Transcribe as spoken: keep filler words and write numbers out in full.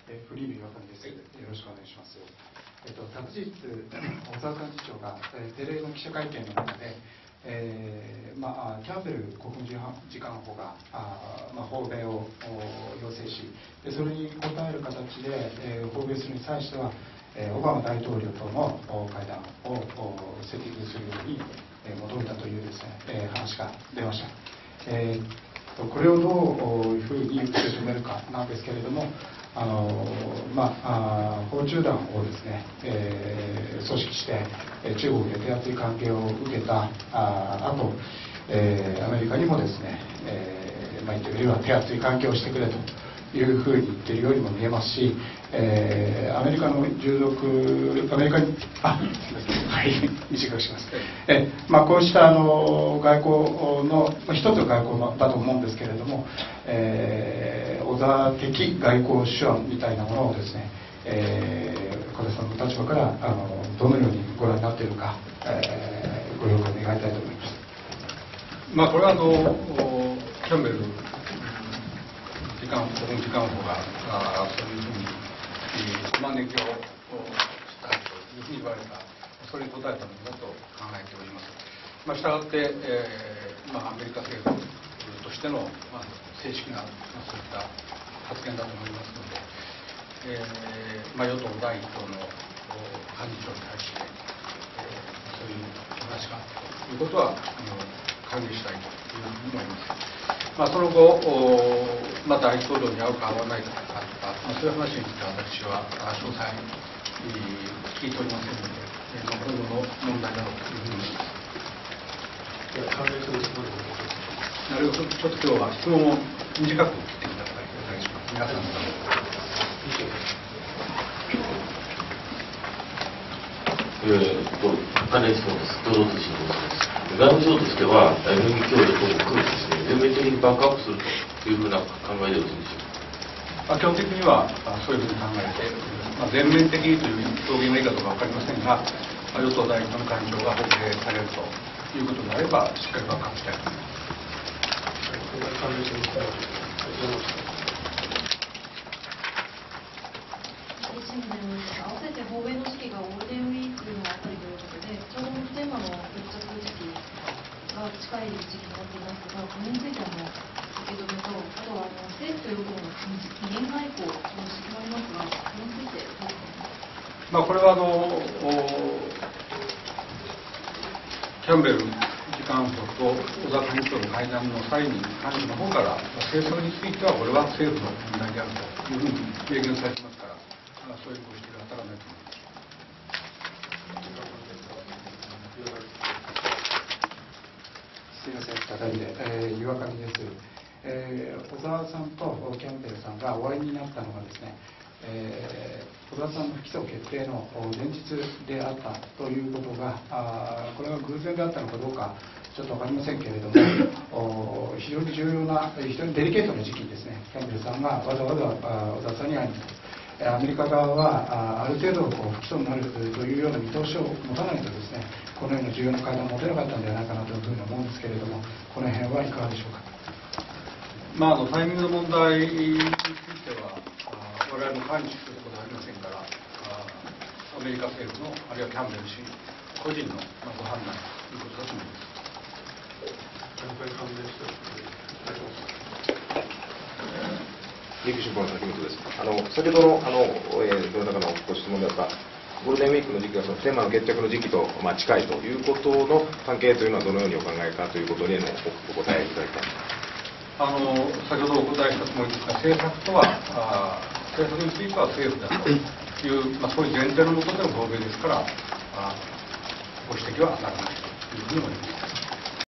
えー、フリーの岩上です。よろしくお願いします。えっと、昨日、小沢幹事長が、えー、定例の記者会見の中で、えーまあ、キャンベル国務次官補があ、まあ、訪米を要請し、でそれに応える形で、えー、訪米するに際しては、えー、オバマ大統領との会談をセッティングするように、えー、求めたというですね、えー、話が出ました。えー、これをどういうふうに受け止めるかなんですけれども、あのまあ、訪中団をですね、えー、組織して中国で手厚い関係を受けたあ後、えー、アメリカにもですね、えーまあ、言ってみれば手厚い関係をしてくれというふうに言っているようにも見えますし、えー、アメリカの従属アメリカにあすみませんはい短くします。えまあ、こうしたあの外交の一つの外交だと思うんですけれども、えー、小沢的外交手腕みたいなものをですね、えー、小田さんの立場からあのどのようにご覧になっているか、えー、ご評価を願いたいと思います。 まあ、これはあのキャンベル時間国務次官補があそういうふうに招きをしたというふうに言われた、それに応えたものだと考えております。まあ、したがって、えーまあ、アメリカ政府としての、まあ、正式な、まあ、そういった発言だと思いますので、えーまあ、与党第一党の幹事長に対して、えー、そういう話があったということはあの歓迎したいというふうに思います。まあ、その後、まあ、大統領に会うか会わないかとか、まあ、そういう話について私は詳細聞いておりませんので、まあ、今後の問題だろうというふうに思います。 関連する質問でなるほど、ちょっと今日は質問を短く切ってください。お願いします。皆さんのために。 えー、と関連質問です。共同通信のです。外務省としては、エネルギー協力を含めてですね、全面的にバックアップするというふうな考えでよろしいでしょうか。 まあ、基本的にはそういうふうに考えて、まあ、全面的にという表現がいいかどうか分かりませんが、まあ、与党第一党の幹事長が訪米されるということであれば、しっかりバックアップしたいと思います。 関連する質問合わせて訪米の時期がゴールデンウィークのあたりということで、ちょうどテーマの決着時期が近い時期になっていますが、これについての受け止めと、あとはあの政府と与党の二元外交の指摘もありますが、これについてどうですか。 まあ、これはあのキャンベル次官補と小沢幹事長の会談の際に、幹事の方から、政策については、これは政府の問題であるというふうに明言されていますから、そういうご指摘が当たらないと思います。 すみません、再びで、えー、岩上です。えー、小沢さんとキャンベルさんがお会いになったのがですね、えー、小沢さんの不起訴決定の前日であったということが、あこれが偶然であったのかどうかちょっと分かりませんけれども、非常に重要な、非常にデリケートな時期にですね、キャンベルさんがわざわざ小沢さんに会いに来た。アメリカ側はある程度こう不起訴になるというような見通しを持たないとですね、このような重要な会談を持てなかったんではないかなというふうに思うんですけれども、この辺はいかがでしょうか。 まあ、あのタイミングの問題については、我々も関知することはありませんから、アメリカ政府のあるいはキャンベル氏個人のご判断ということだと思います。 リーク新報の滝本です。あの先ほどのあの、えー、どなたかのご質問であったゴールデンウィークの時期がそのテーマの決着の時期と、まあ、近いということの関係というのはどのようにお考えかということにのお答えいただきたい。 あの先ほどお答えしたつもりですが、政策とはあ政策については政府だという、まあ、そういう前提のもとでの訪米ですから、あご指摘は当たらないというふうに思います。